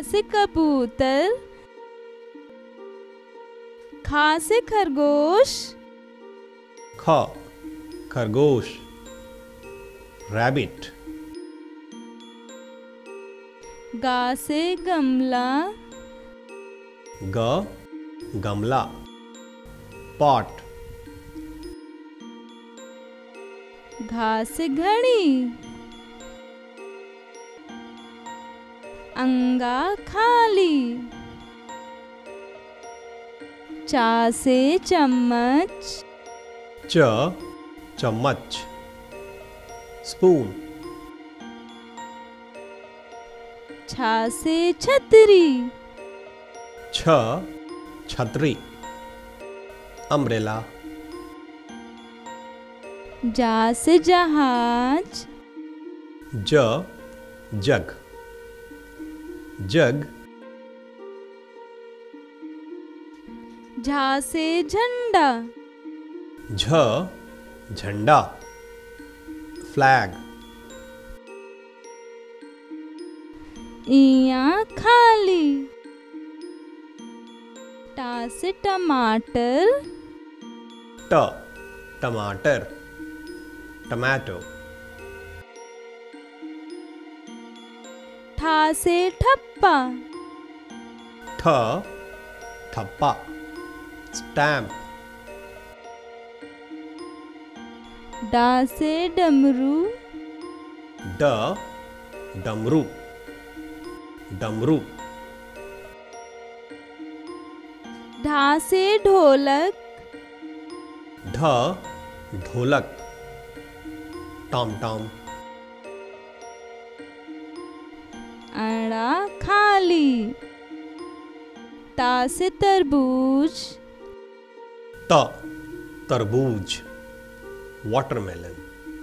से कबूतर, खा से खरगोश, ख खरगोश रैबिट। गा से गमला, ग गमला पॉट। घा से घड़ी, अंगा खाली। चा से चम्मच, च चम्मच स्पून। छा से छतरी, छ छतरी अम्ब्रेला। जा से जहाज, ज जग जग। झा से झंडा, झ झंडा फ्लैग। इया खाली। टा से टमाटर, ट टमाटर टमाटो। ठा से ठप्पा, ठ ठप्पा स्टैम्प। डा से डमरू, ड डमरू डमरू। ढा से ढोलक, ढ ढोलक टॉम टॉम। अड़ा खाली। ता से तरबूज, त तरबूज वाटरमेलन।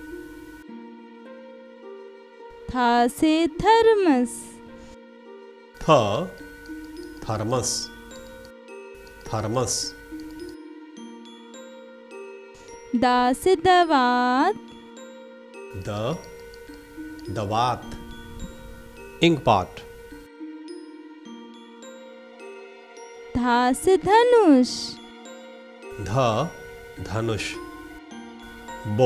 था से थर्मस, थ थर्मस थर्मस। दा से दवात, द दवात इंक पॉट। धा से धनुष, ध धनुष बो।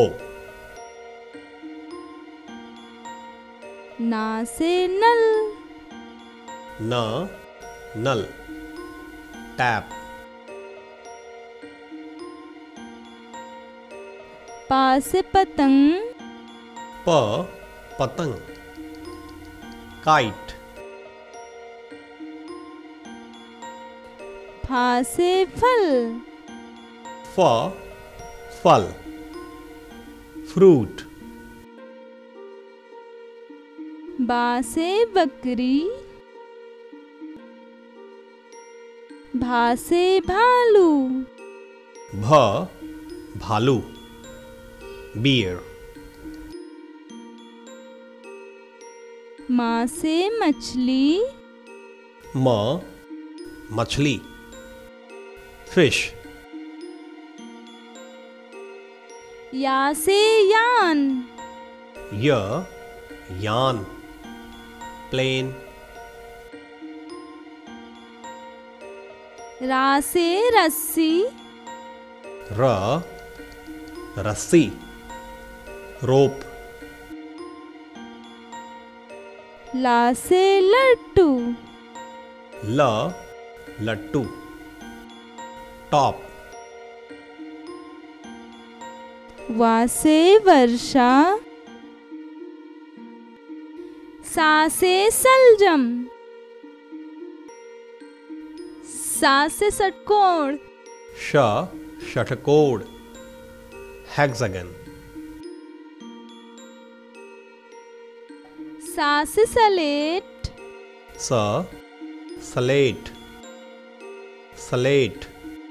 ना से नल, न नल टैप। पा से पतंग, प पतंग काइट। फा से फल, फ फल फ्रूट। बा से बकरी, भा से भालू। भ भालू बियर। माँ से मछली, म मछली फिश। या से यान, य यान प्लेन। रा से रस्सी, र रस्सी रोप। ला से लट्टू, ल लट्टू टॉप। वा से वर्षा, सा से सलजम, सा से षटकोण, श षटकोण हेक्सागन। सा से सलेट, स स्लेट स्लेट।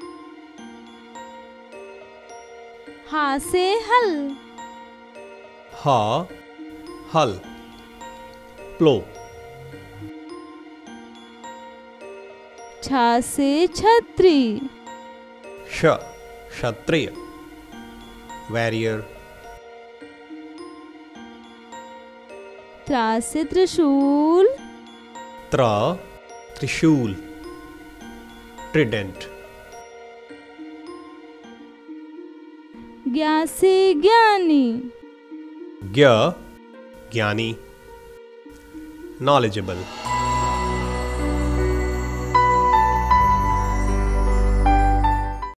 हा से हल, ह हल प्लो। छा से छतरी, श क्षत्रिय वॉरियर। त्रा से त्रिशूल, त्र त्रिशूल trident. ज्ञा से ज्ञानी, ज्ञ ज्ञानी knowledgeable.